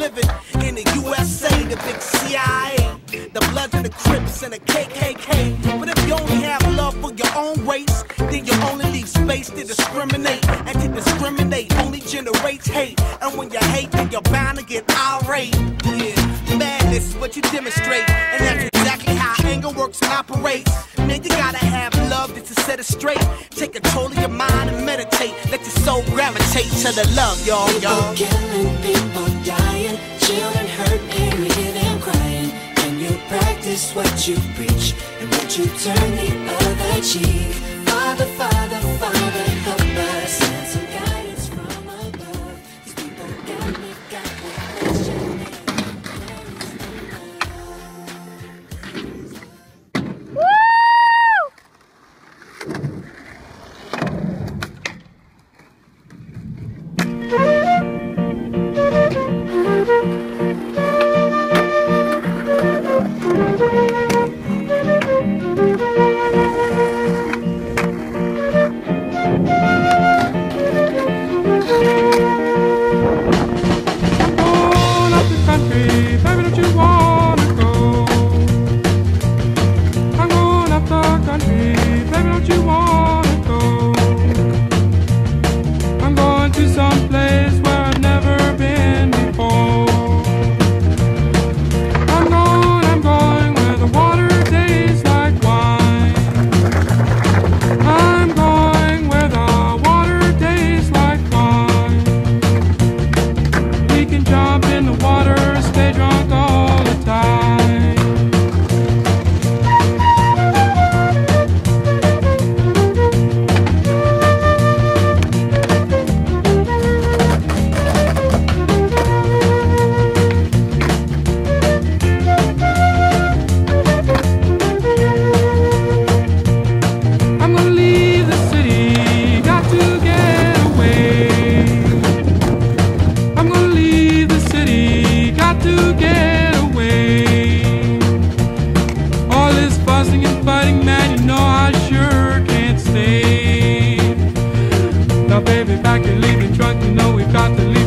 living in the USA, the big CIA, the Bloods and the Crips and the KKK. But if you only have love for your own race, then you only leave space to discriminate. And to discriminate only generates hate. And when you hate, then you're bound to get irate. Yeah, madness is what you demonstrate. And that's exactly how anger works and operates. Man, you gotta have love just to set it straight. Take control of your mind and meditate. Let your soul gravitate to the love, y'all. People killing, people dying, children hurt and we hear them crying. When you practice what you preach, and would you turn the other cheek? Father, Father, Father, help us. Send some guidance from above. These people got me questioning. Now baby, back and leave the truck, you know we've got to leave.